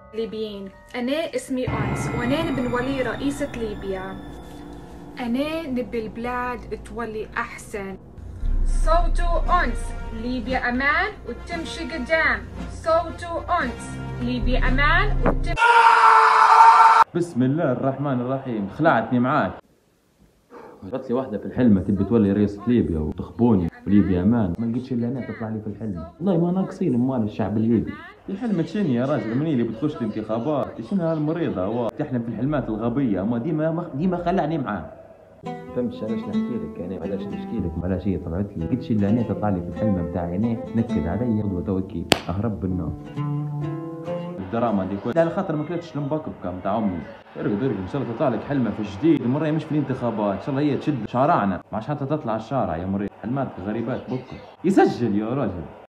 ليبيين. أنا اسمي أنس وأنا نبي نولي رئيسة ليبيا. أنا نبي البلاد تولي أحسن. صوتوا أنس، ليبيا أمان وتمشي قدام. صوتوا أنس، ليبيا أمان بسم الله الرحمن الرحيم. خلعتني معاك. قالت لي واحدة في الحلمة تبي تولي رئيسة ليبيا وتخبوني وليبيا امان، ما لقيتش الا انا تطلع لي في الحلم. والله ما ناقصين اموال الشعب الليبي. في حلمك شنو يا راجل؟ مني اللي بتخش الانتخابات؟ شنو هالمريضة هو تحلم في الحلمات الغبية؟ ما ديما خلعني معاه. فهمتش علاش نحكي لك انا، علاش نشكي لك، علاش هي طلعت لي لقيتش الا انا تطلع لي في الحلم بتاعي انا تنكد علي قدوة توكيل اهرب بالنار. الدراما دي كلها على خاطر ما كلتش المبكبكه نتاع امي. ارقد ان شاء الله تطلع لك حلمه في جديد، المره مش في الانتخابات، ان شاء الله هي تشد شارعنا، ما عادش حتى تطلع الشارع يا مريض، حلمات غريبات بكره. يسجل يا راجل.